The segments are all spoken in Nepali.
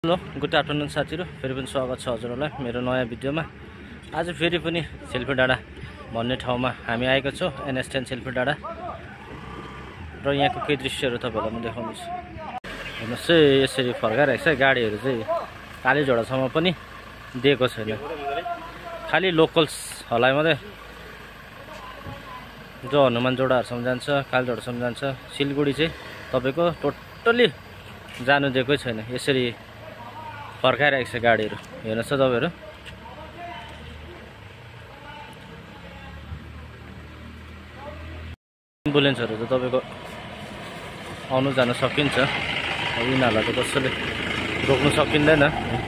हेलो गुड आफ्टरनुन साथीहरु, फेरि पनि स्वागत छ हजुरहरुलाई मेरो नयाँ भिडियोमा। आज फेरि पनि सेल्फी डाँडा भन्ने ठाउँमा हामी आएका छौं, NS10 सेल्फी डाँडा। र यहाँको केही दृश्यहरु तपाईहरुलाई म देखाउँछु। हेर्नुस् है, यसरी फर्काइरहेको छ गाडीहरु चाहिँ कालीझोडासम्म पनि दिएको छैन, खाली लोकल्सहरुलाई मात्रै जो हनुमान जोडाहरुसम्म जान्छ, कालीझोडासम्म जान्छ। सिलगढी चाहिँ तपाईको टोटली जानु दिएकै छैन। यसरी फर्काइरहेको छ गाडीहरु, हेर्नुस् त तपाईहरु। एम्बुलेन्सहरु त तपाईको आउनु जान सकिन्छ, यिनीहरुलाई त कसैले रोक्न सकिँदैन।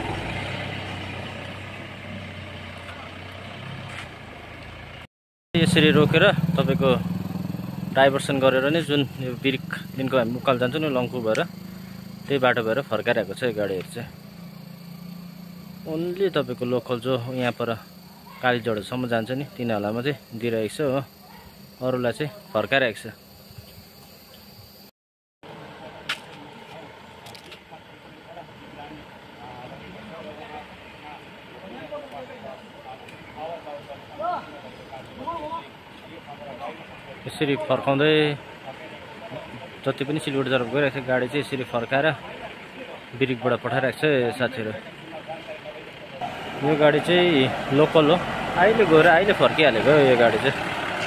यसरी रोकेर तपाईको डाइभर्सन गरेर नै जुन यो बिरिकदेखिको हामी उकाल जान्छौं नि लङ्कु भएर, त्यही बाटो भएर फर्काइरहेको छ यो गाडीहरु चाहिँ। ओन्ली तपाईको लोकल जो यहाँ पर कालीझोडासम्म जान्छ नि तिनीहरुलाई मात्रै दिइरहेको छ हो, अरूलाई चाहिँ फर्काइरहेको छ। यसरी फर्काउँदै जति पनि सिलगढी तर्फ गइरहेको छ गाडी चाहिँ यसरी फर्काएर बिरिकबाट पठाइरहेको छ साथीहरु। यो गाडी चाहिँ लोकल हो, अहिले गएर अहिले फर्किहालेको यो गाडी चाहिँ।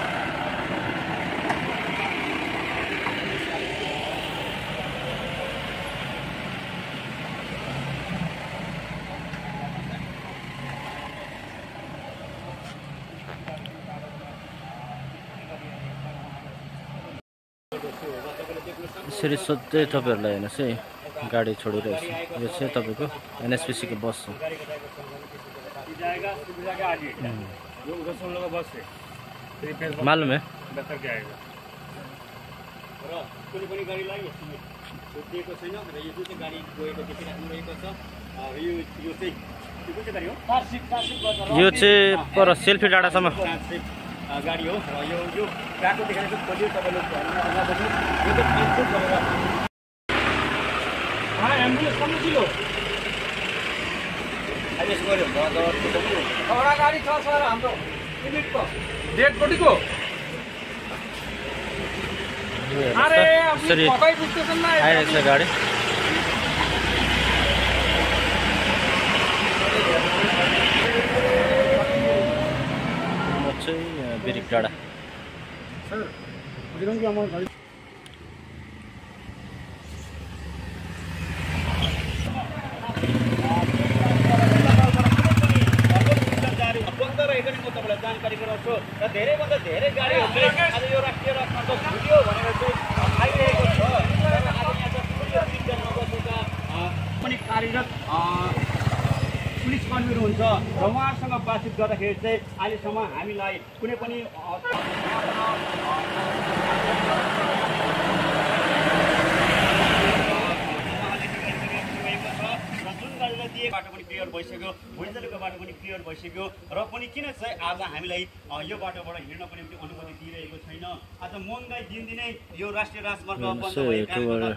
यसरी सोध्दै तपाईहरुलाई हेर्नुस् है, गाडी छोडिरहेको छ। यो चाहिँ तपाईको NSPC को बस हो। मालूम है यो चाहिँ पर सेल्फी डाँडासम्म गाडी हो। र यो ट्र्याकको देखाएको खोलियो तपाईले एम्बुलेन्स कम किलो आइएस गर्यो एउटा गाडी छ सर हाम्रो युनिटको डेड बडीको। अरे यसरी आइरहेको छ गाडी। बिरिक डाँडा सर दिनुन के अमाउन्ट गाडी बन्द रहेको नि म तपाईलाई जानकारी गराउँछु। र धेरै भन्दा धेरै गाडीहरुले आज यो राष्ट्रिय राजमार्ग छुट्यो भनेर चाहिँ आइरहेको छ। र आज यहाँ चाहिँ नबसेका पनि कार्यरत पुलिस कर्मीहरु हुन्छ र उहाँहरुसँग बातचित गर्दाखेरि चाहिँ अहिलेसम्म हामीलाई कुनै पनि बाटो पनि क्लियर भइसक्यो, भुइँजलेको बाटो पनि क्लियर भइसक्यो। र पनि किन चाहिँ आज हामीलाई यो बाटोबाट हिँड्नको निम्ति अनुमति दिइरहेको छैन। आज महँगाई दिनदिनै यो राष्ट्रिय राजमार्ग बन्द भएको कारणले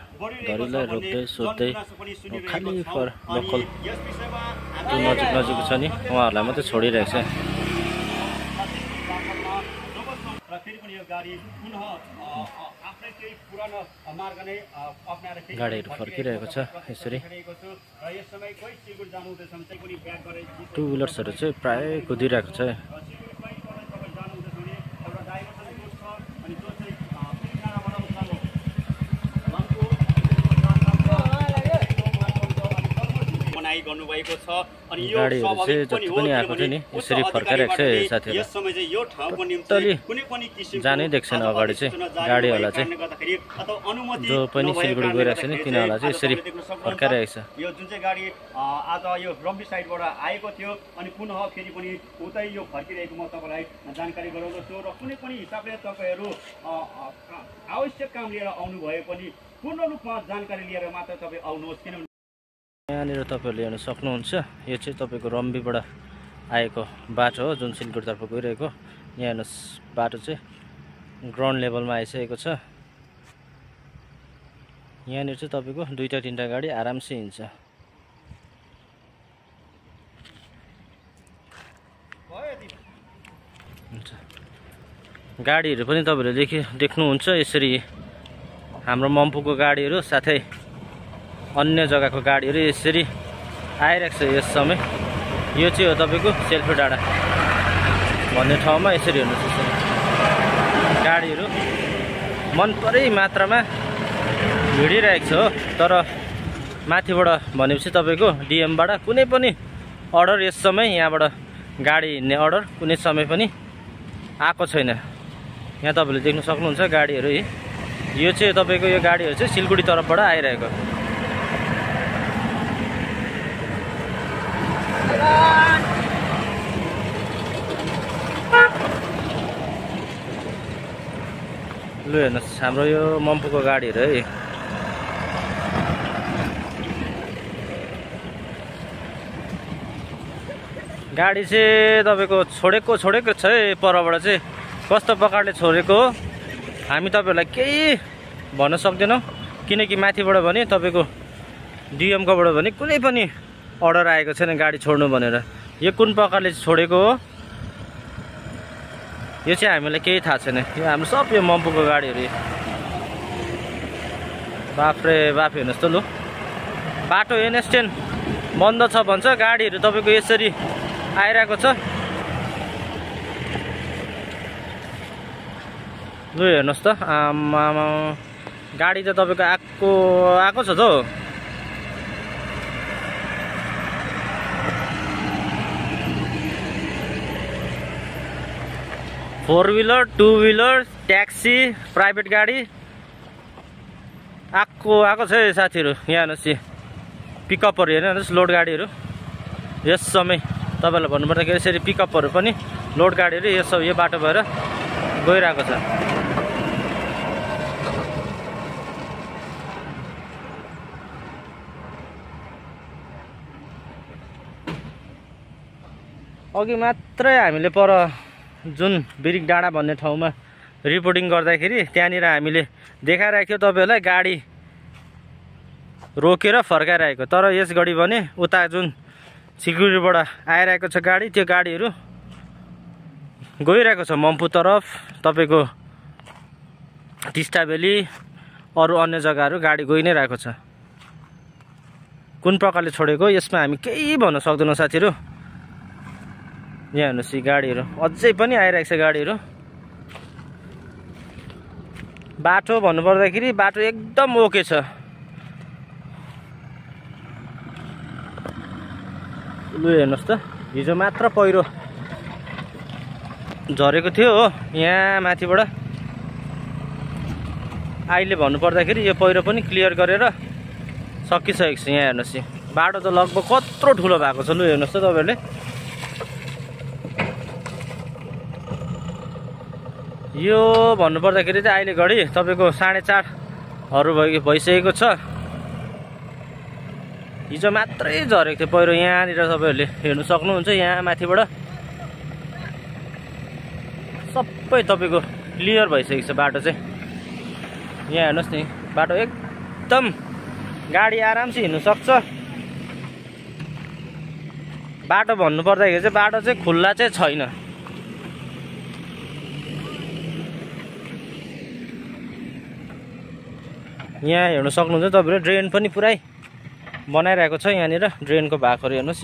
यस विषयमा नजिक छ नि उहाँहरुलाई मात्रै छोडिरहेको छ। र फेरि पनि यो गाडी पुनः आफ्नै केही पुरानो मार्ग नै अपनाएर गाडीहरु फर्किरहेको छ यसरी। र यस समय कोही सिलगढी जानु हुँदैछ भने चाहिँ पनि ब्याक गरेर टु व्हिलर्सहरु चाहिँ प्राय कुदिरहेको छ। गर्नुभएको छ। अनि यो गाडीहरु चाहिँ जति पनि आएको थियो नि यसरी फर्काइरहेको छ साथीहरु। यस समय चाहिँ यो ठाउँको निम्ति कुनै पनि किसिमको जानै देख्छन् अगाडि चाहिँ गाडीहरुलाई चाहिँ अथवा अनुमति जो पनि सिलगढी गइरहेको छ नि तिनीहरुलाई चाहिँ यसरी फर्काइरहेको छ। यो जुन चाहिँ गाडी आज यो रम्बी साइडबाट आएको थियो अनि पुनः फेरि पनि उतै यो फर्किरहेको म तपाईलाई जानकारी गराउँदछु। र कुनै पनि हिसाबले तपाईहरु आवश्यक काम लिएर आउनु भए पनि पूर्ण रूपमा जानकारी लिएर मात्र तपाई आउनुहोस्। किनभने यहाँनिर तपाईहरुले हेर्न सक्नुहुन्छ, यो चाहिँ तपाईको रम्बीबाट आएको बाटो हो जुन सिलगढीतर्फ गइरहेको। यहाँ हेर्नुस् बाटो चाहिँ ग्राउन्ड लेभलमा आइसकेको छ। यहाँनिर चाहिँ तपाईको दुईटा तीनटा गाडी आरामसे हिँड्छ। गाडीहरू पनि तपाईँहरूले देख्नुहुन्छ यसरी हाम्रो मम्पूको गाडीहरू साथै अन्य जग्गाको गाडीहरू यसरी आइरहेको छ यस समय। यो चाहिँ हो तपाईँको सेल्फी डाँडा भन्ने ठाउँमा यसरी हेर्नुहोस् यसरी गाडीहरू मनपरै मात्रामा भिडिरहेको छ हो। तर माथिबाट भनेपछि तपाईँको डिएमबाट कुनै पनि अर्डर यस समय यहाँबाट गाडी हिँड्ने अर्डर कुनै समय पनि आएको छैन। यहाँ तपाईँले देख्न सक्नुहुन्छ गाडीहरू। यो चाहिँ तपाईँको यो गाडीहरू चाहिँ सिलगढी तर्फबाट आइरहेको। लु हेर्नुहोस् हाम्रो यो मम्पूको गाडीहरू है। गाडी चाहिँ तपाईँको छोडेको छ है परबाट चाहिँ कस्तो प्रकारले छोडेको हो हामी तपाईँहरूलाई केही भन्न सक्दैनौँ, किनकि माथिबाट भने तपाईँको डिएमकोबाट भने कुनै पनि अर्डर आएको छैन गाडी छोड्नु भनेर। यो कुन प्रकारले छोडेको हो यो चाहिँ हामीलाई केही थाहा छैन। यो हाम्रो सब यो मम्पूको गाडीहरू। बाफ्रे बाफ हेर्नुहोस् त लु बाटो एनएस10 बन्द छ भन्छ, गाडीहरू तपाईँको यसरी आइरहेको छ। लु हेर्नुहोस् त आमा गाडी त तपाईँको आएको छ त हो। Four wheeler, two wheeler, taxi, private गाडी आएको छ है साथीहरू। यहाँ हेर्नुहोस् पिकअपहरू हेर्नुहोस् लोड गाडीहरू यस समय तपाईँलाई भन्नुपर्दाखेरि यसरी पिकअपहरू पनि लोड गाडीहरू यो बाटो भएर गइरहेको छ। अघि मात्रै हामीले पर जुन बिरिक डाँडा भन्ने ठाउँमा रिपोर्टिङ गर्दाखेरि त्यहाँनिर हामीले देखाइरहेको थियो तपाईँहरूलाई गाडी रोकेर फर्काइरहेको। तर यस घडी भने उता जुन सिलगढीबाट आइरहेको छ गाडी, त्यो गाडीहरू गइरहेको छ मम्पू तरफ, तपाईँको टिस्टा भ्याली अरू अन्य जग्गाहरू गाडी गइ नै रहेको छ। कुन प्रकारले छोडेको यसमा हामी केही भन्न सक्दैनौँ साथीहरू। यहाँ हेर्नुहोस् यी गाडीहरू अझै पनि आइरहेको छ गाडीहरू। बाटो भन्नुपर्दाखेरि बाटो एकदम ओके छ। लु हेर्नुहोस् त हिजो मात्र पहिरो झरेको थियो हो यहाँ माथिबाट। अहिले भन्नुपर्दाखेरि यो पहिरो पनि क्लियर गरेर सकिसकेको छ। यहाँ हेर्नुहोस् बाटो त लगभग कत्रो ठुलो भएको छ। लु हेर्नुहोस् त तपाईँहरूले यो भन्नुपर्दाखेरि चाहिँ अहिले घडी तपाईँको 4:30 भइसकेको छ। हिजो मात्रै झरेको थियो पहिरो यहाँनिर तपाईँहरूले हेर्नु सक्नुहुन्छ। यहाँ माथिबाट सबै तपाईँको क्लियर भइसकेको छ बाटो चाहिँ। यहाँ हेर्नुहोस् नि बाटो एकदम गाडी आरामसे हिँड्नु सक्छ। बाटो भन्नुपर्दाखेरि चाहिँ बाटो चाहिँ खुल्ला चाहिँ छैन। यहाँ हेर्नु सक्नुहुन्छ तपाईँले ड्रेन पनि पुरै बनाइरहेको छ। यहाँनिर ड्रेनको भागहरू हेर्नुहोस्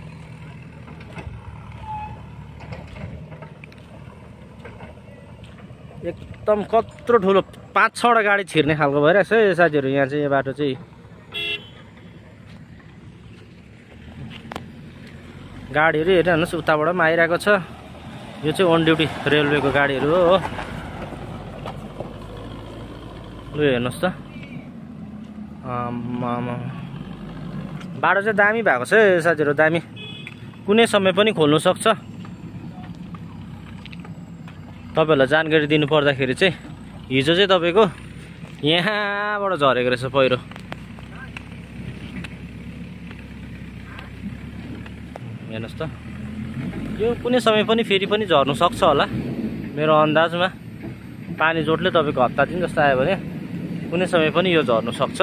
एकदम कत्रो ठुलो 5-6वटा गाडी छिर्ने खालको भइरहेको छ है साथीहरू। यहाँ चाहिँ यो बाटो चाहिँ गाडीहरू हेर्नुहोस् उताबाट पनि आइरहेको छ। यो चाहिँ अन ड्युटी रेलवेको गाडीहरू हो। लु हेर्नुहोस् त बाटो चाहिँ दामी भएको छ है साथीहरू, दामी। कुनै समय पनि खोल्नु सक्छ। तपाईँहरूलाई जानकारी दिनु पर्दाखेरि चाहिँ हिजो चाहिँ तपाईँको यहाँबाट झरेको रहेछ पहिरो। हेर्नुहोस् त यो कुनै समय पनि फेरि पनि झर्नु सक्छ होला मेरो अन्दाजमा। पानी जोडले तपाईँको हप्ता दिन जस्तो आयो भने कुनै समय पनि यो झर्नु सक्छ।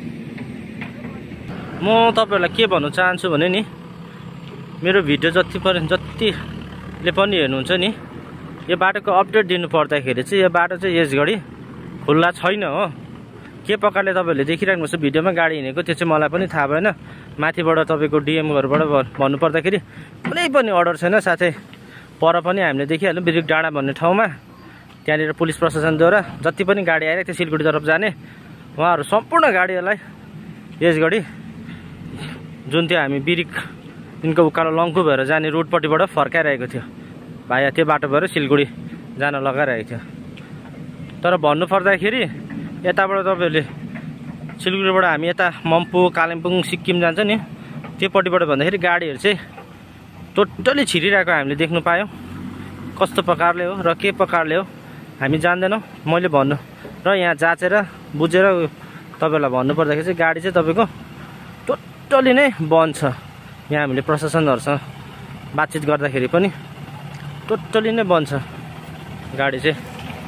म तपाईँहरूलाई के भन्न चाहन्छु भने नि मेरो भिडियो जतिले पनि हेर्नुहुन्छ नि यो बाटोको अपडेट दिनु पर्दाखेरि चाहिँ यो बाटो चाहिँ यसघडी खुल्ला छैन हो। के प्रकारले तपाईँहरूले देखिराख्नुहुन्छ भिडियोमा गाडी हिँडेको त्यो चाहिँ मलाई पनि थाहा भएन। माथिबाट तपाईँको डिएमहरूबाट भन्नुपर्दाखेरि कुनै पनि अर्डर छैन। साथै पर पनि हामीले देखिहाल्यौँ बिरुक डाँडा भन्ने ठाउँमा त्यहाँनिर पुलिस प्रशासनद्वारा जति पनि गाडी आइरहेको थियो सिलगढी तर्फ जाने उहाँहरू सम्पूर्ण गाडीहरूलाई यसघडी जुन त्यो हामी बिरिक तिनको उकालो लङ्कु भएर जाने रोडपट्टिबाट फर्काइरहेको थियो भाया त्यो बाटो भएर सिलगढी जान लगाइरहेको थियो। तर भन्नुपर्दाखेरि यताबाट तपाईँहरूले सिलगढीबाट हामी यता मम्पू कालिम्पोङ सिक्किम जान्छ नि त्योपट्टिबाट भन्दाखेरि गाडीहरू चाहिँ टोटल्ली छिरिरहेको हामीले देख्नु पायौँ। कस्तो प्रकारले हो र के प्रकारले हो हामी जान्दैनौँ। मैले भन्नु र यहाँ जाँचेर बुझेर तपाईँहरूलाई भन्नुपर्दाखेरि चाहिँ गाडी चाहिँ तपाईँको टोटल्ली नै बन्द छ। यहाँ हामीले प्रशासनहरूसँग बातचित गर्दाखेरि पनि टोटल्ली नै बन्द छ गाडी चाहिँ।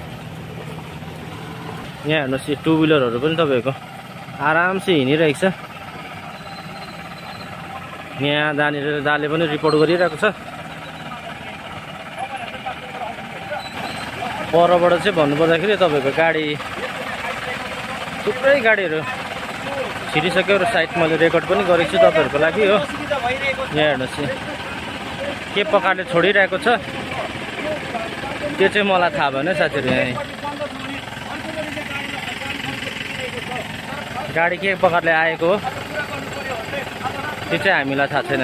यहाँ हेर्नुहोस् यो टु विलरहरू पनि तपाईँको आरामसे हिँडिरहेको छ। यहाँ दानिर दाले पनि रिपोर्ट गरिरहेको छ। परबाट चाहिँ भन्नुपर्दाखेरि तपाईँको गाडी थुप्रै गाडीहरू छिरिसक्यो र साइड मैले रेकर्ड पनि गरेको छु तपाईँहरूको लागि हो। यहाँ हेर्नुहोस् के प्रकारले छोडिरहेको छ त्यो चाहिँ मलाई थाहा भएन साथीहरू। यहाँ गाडी के प्रकारले आएको हो त्यो चाहिँ हामीलाई थाहा छैन।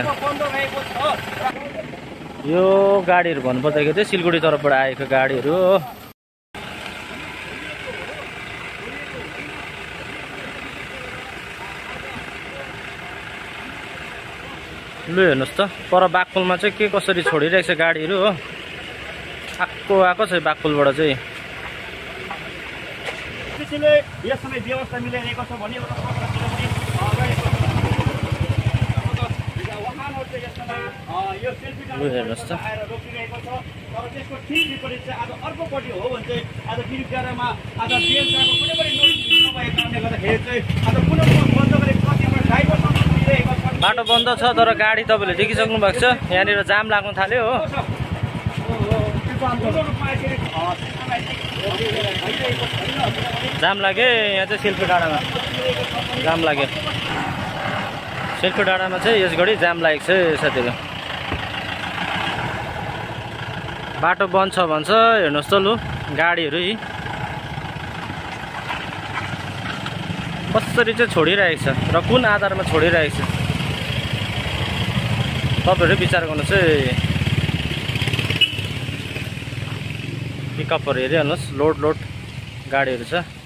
यो गाडीहरू भन्नुपर्दाखेरि चाहिँ सिलगढी तर्फबाट आएको गाडीहरू हो। लु हेर्नुहोस् त पर बाघपुलमा चाहिँ के कसरी छोडिरहेको छ गाडीहरू हो। आएको छ बाघपुलबाट चाहिँ। लु हेर्नुहोस् त बाटो बन्द छ तर गाडी तपाईँले देखिसक्नु भएको छ। यहाँनिर जाम लाग्नु थाल्यो हो। जाम लाग्यो यहाँ चाहिँ सेल्फी डाँडामा जाम लाग्यो। सेल्फी डाँडामा चाहिँ यसघडी जाम लागेको छ साथीहरू। बाटो बन्द छ भन्छ हेर्नुहोस् त लु गाडीहरू यी कसरी चाहिँ छोडिरहेको छ र कुन आधारमा छोडिरहेको छ तपाईँहरू विचार गर्नुहोस् है। पिकअपहरू हेरिहाल्नुहोस् लोड गाडीहरू छ।